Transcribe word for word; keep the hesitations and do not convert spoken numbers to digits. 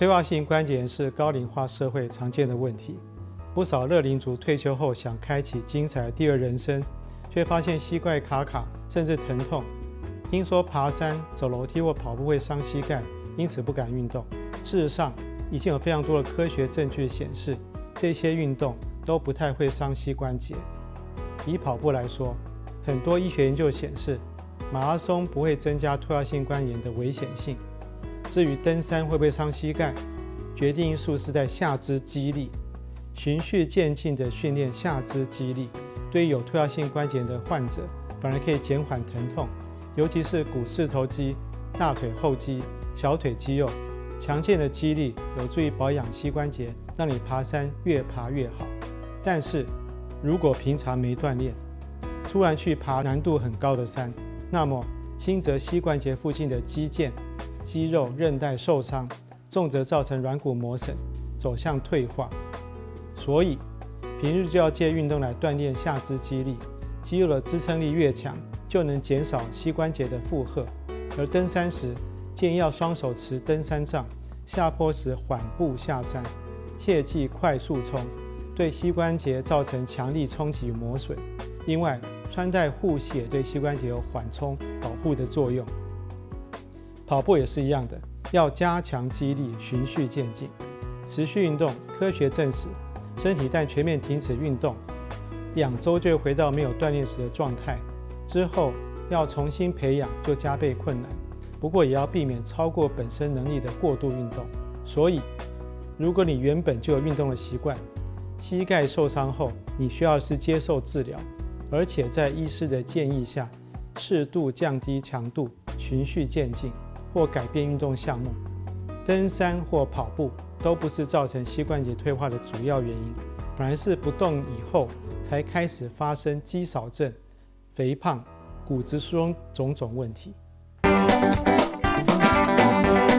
退化性关节炎是高龄化社会常见的问题，不少乐龄族退休后想开启精彩的第二人生，却发现膝盖卡卡，甚至疼痛。听说爬山、走楼梯或跑步会伤膝盖，因此不敢运动。事实上，已经有非常多的科学证据显示，这些运动都不太会伤膝关节。以跑步来说，很多医学研究显示，马拉松不会增加退化性关节炎的危险性。至于登山会不会伤膝盖，决定因素是在下肢肌力。循序渐进地训练下肢肌力，对于有退化性关节炎的患者，反而可以减缓疼痛，尤其是股四头肌、大腿后肌、小腿肌肉。强健的肌力有助于保养膝关节，让你爬山越爬越好。但是，如果平常没锻炼，突然去爬难度很高的山，那么轻则膝关节附近的肌腱、肌肉、韧带受伤，重则造成软骨磨损，走向退化。所以，平日就要借运动来锻炼下肢肌力，肌肉的支撑力越强，就能减少膝关节的负荷。而登山时，建议要双手持登山杖，下坡时缓步下山，切忌快速冲，对膝关节造成强力冲击与磨损。另外，穿戴护膝也对膝关节有缓冲保护的作用。跑步也是一样的，要加强肌力，循序渐进，持续运动。科学证实，身体一旦全面停止运动，两周就会回到没有锻炼时的状态，之后要重新培养就加倍困难。不过也要避免超过本身能力的过度运动。所以，如果你原本就有运动的习惯，膝盖受伤后，你需要是接受治疗，而且在医师的建议下，适度降低强度，循序渐进，或改变运动项目。登山或跑步都不是造成膝关节退化的主要原因，反而是不动以后才开始发生肌少症、肥胖、骨质疏松种种问题。